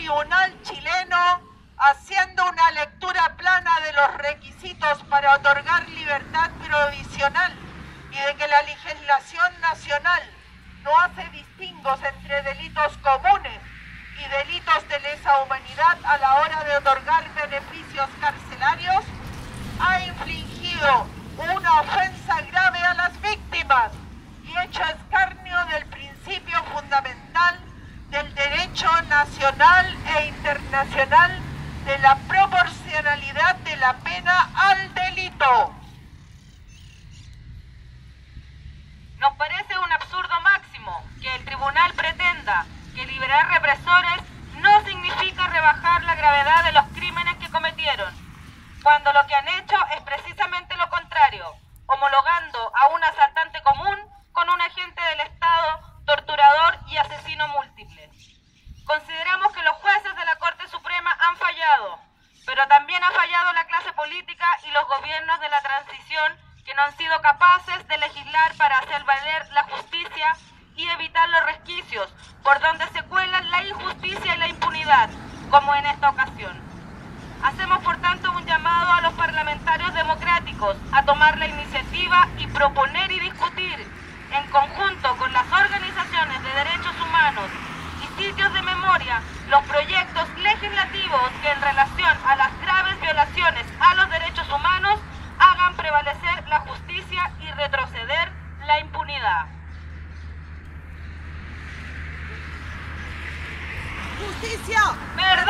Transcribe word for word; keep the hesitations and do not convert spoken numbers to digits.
tribunal chileno, haciendo una lectura plana de los requisitos para otorgar libertad provisional y de que la legislación nacional no hace distingos entre delitos comunes y delitos de lesa humanidad a la hora de otorgar beneficios carcelarios, ha infligido una ofensa grave a las víctimas y hecho escarnio del principio fundamental del derecho nacional e internacional de la proporcionalidad de la pena al delito. Nos parece un absurdo máximo que el tribunal pretenda que liberar represores no significa rebajar la gravedad de los crímenes que cometieron, cuando lo que han hecho es precisamente lo contrario, homologando a un asaltante común con un agente del Estado, torturador y asesino múltiple. Consideramos que los jueces de la Corte Suprema han fallado, pero también ha fallado la clase política y los gobiernos de la transición que no han sido capaces de legislar para hacer valer la justicia y evitar los resquicios por donde se cuelan la injusticia y la impunidad, como en esta ocasión. Hacemos por tanto un llamado a los parlamentarios democráticos a tomar la iniciativa y proponer y discutir en conjunto con las organizaciones de derechos humanos y sitios de memoria los proyectos legislativos que en relación a las graves violaciones a los derechos humanos hagan prevalecer la justicia y retroceder la impunidad. Justicia, verdad.